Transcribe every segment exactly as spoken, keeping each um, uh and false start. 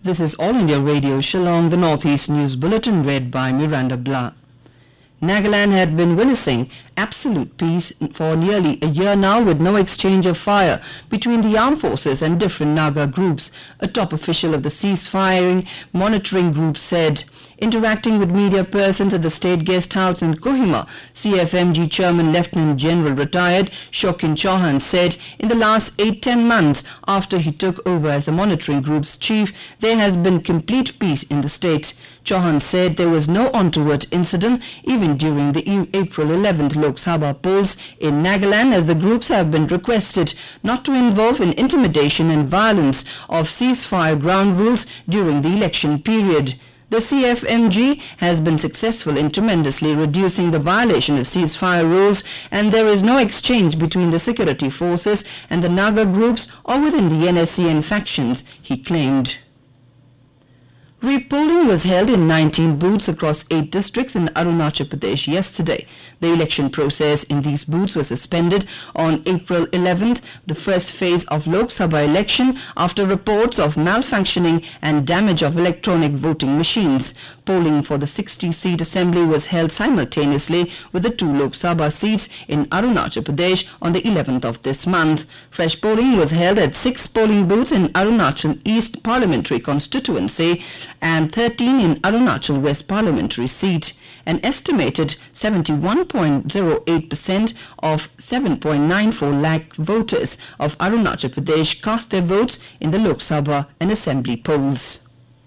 This is All India Radio Shillong, the Northeast News Bulletin read by Miranda Blah. Nagaland had been witnessing absolute peace for nearly a year now, with no exchange of fire between the armed forces and different Naga groups, a top official of the ceasefire monitoring group said. Interacting with media persons at the State Guest House in Kohima, C F M G Chairman Lieutenant General retired Shokin Chauhan said in the last eight to ten months after he took over as the monitoring group's chief, there has been complete peace in the state. Chauhan said there was no untoward incident even during the April eleventh Lok Sabha polls in Nagaland, as the groups have been requested not to involve in intimidation and violence of ceasefire ground rules during the election period. The C F M G has been successful in tremendously reducing the violation of ceasefire rules, and there is no exchange between the security forces and the Naga groups or within the N S C N factions, he claimed. Repolling was held in nineteen booths across eight districts in Arunachal Pradesh yesterday. The election process in these booths was suspended on April eleventh, the first phase of Lok Sabha election, after reports of malfunctioning and damage of electronic voting machines. Polling for the sixty-seat assembly was held simultaneously with the two Lok Sabha seats in Arunachal Pradesh on the eleventh of this month. Fresh polling was held at six polling booths in Arunachal East Parliamentary Constituency and thirteen in Arunachal West Parliamentary seat. An estimated seventy-one point zero eight percent of seven point nine four lakh voters of Arunachal Pradesh cast their votes in the Lok Sabha and Assembly polls.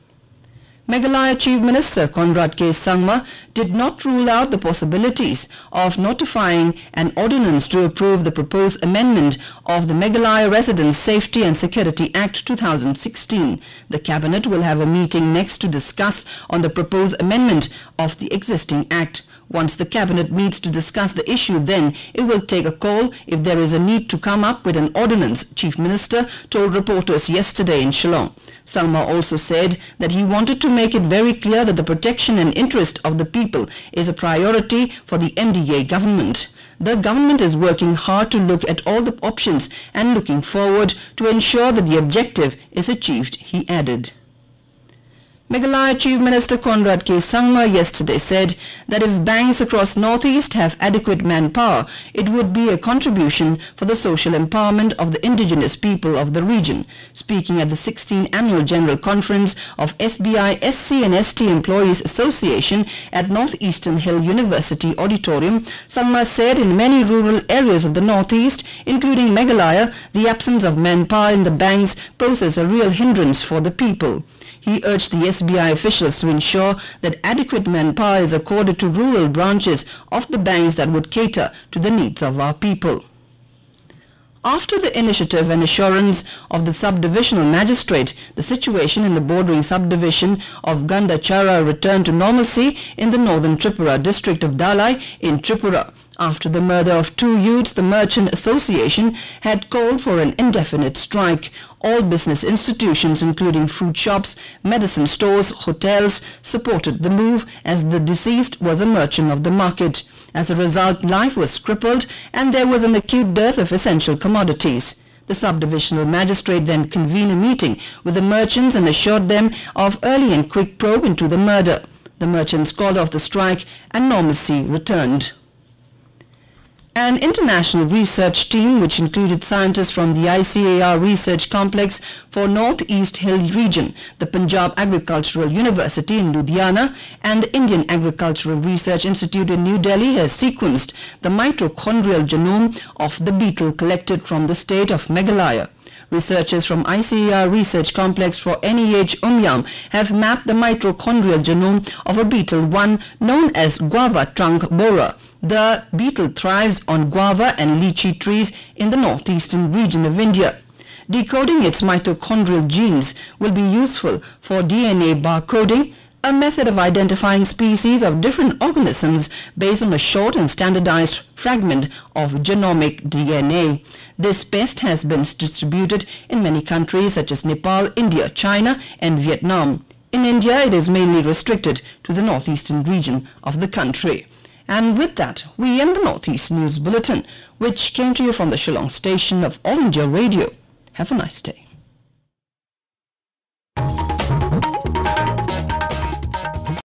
Meghalaya Chief Minister Conrad K Sangma did not rule out the possibilities of notifying an ordinance to approve the proposed amendment of the Meghalaya Residents Safety and Security Act two thousand sixteen. The Cabinet will have a meeting next to discuss on the proposed amendment of the existing Act. Once the Cabinet meets to discuss the issue, then it will take a call if there is a need to come up with an ordinance, Chief Minister told reporters yesterday in Shillong. Sangma also said that he wanted to make it very clear that the protection and interest of the people is a priority for the M D A government. The government is working hard to look at all the options and looking forward to ensure that the objective is achieved, he added. Meghalaya Chief Minister Conrad K Sangma yesterday said that if banks across Northeast have adequate manpower, it would be a contribution for the social empowerment of the indigenous people of the region. Speaking at the sixteenth Annual General Conference of S B I S C and S T Employees Association at Northeastern Hill University Auditorium, Sangma said in many rural areas of the Northeast, including Meghalaya, the absence of manpower in the banks poses a real hindrance for the people. He urged the S B I officials to ensure that adequate manpower is accorded to rural branches of the banks that would cater to the needs of our people. After the initiative and assurance of the Sub Divisional Magistrate, the situation in the bordering subdivision of Gandacharra returned to normalcy in the northern Tripura district of Dhalai in Tripura. After the murder of two youths, the Merchant Association had called for an indefinite strike. All business institutions, including food shops, medicine stores, hotels, supported the move, as the deceased was a merchant of the market. As a result, life was crippled and there was an acute dearth of essential commodities. The Sub-Divisional Magistrate then convened a meeting with the merchants and assured them of early and quick probe into the murder. The merchants called off the strike and normalcy returned. An international research team, which included scientists from the I C A R Research Complex for Northeast Hill Region, the Punjab Agricultural University in Ludhiana, and the Indian Agricultural Research Institute in New Delhi, has sequenced the mitochondrial genome of the beetle collected from the state of Meghalaya. Researchers from I C A R Research Complex for N E H Umyam have mapped the mitochondrial genome of a beetle one known as guava trunk borer. The beetle thrives on guava and lychee trees in the northeastern region of India. Decoding its mitochondrial genes will be useful for D N A barcoding, a method of identifying species of different organisms based on a short and standardized fragment of genomic D N A. This pest has been distributed in many countries such as Nepal, India, China and Vietnam. In India, it is mainly restricted to the northeastern region of the country. And with that, we end the Northeast News Bulletin, which came to you from the Shillong station of All India Radio. Have a nice day.